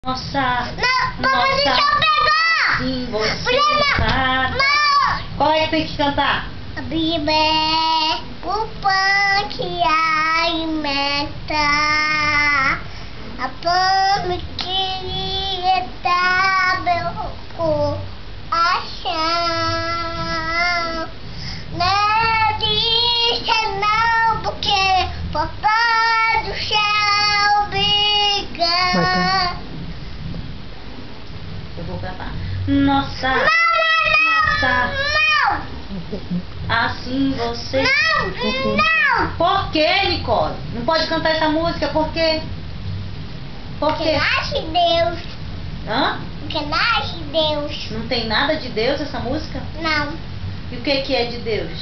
Nossa, Não, papai, deixa eu pegar! sim, você Bruna, sabe. não! Qual é que tem que cantar? A Bíblia é o pão que alimenta, a fome que dá meu coração. Não deixa não, porque papai do céu briga. Eu vou cantar. Nossa, nossa, assim você... Não! Por que, Nicole? Não pode cantar essa música, por quê? Por Porque quê? nasce Deus. Hã? Porque nasce Deus. Não tem nada de Deus essa música? Não. E o que é de Deus?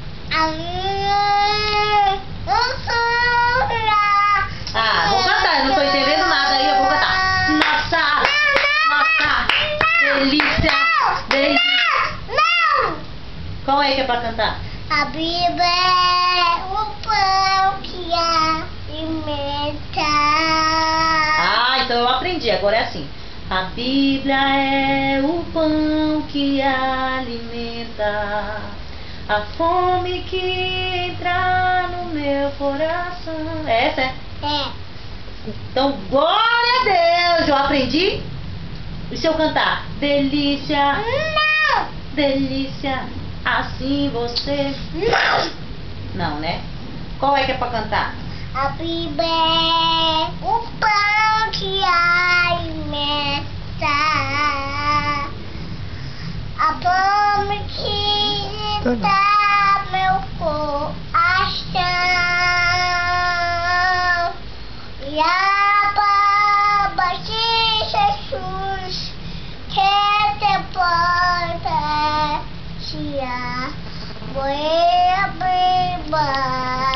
Ah, vou cantar, eu não tô entendendo nada aí, eu vou cantar. Nossa, nossa, delícia, delícia. Não! Qual é que é pra cantar? A Bíblia é o pão que alimenta. Ah, então eu aprendi, agora é assim. A Bíblia é o pão que alimenta, a fome que entra no meu coração. Essa é? É. Então, glória a Deus! Eu aprendi? E se eu cantar? Delícia, Não! delícia, assim você... Não! Não, né? Qual é que é pra cantar? A Bíblia é o pão que alimenta, a fome que dá meu coração, e a palavra de Jesus que te porta, vou abrir.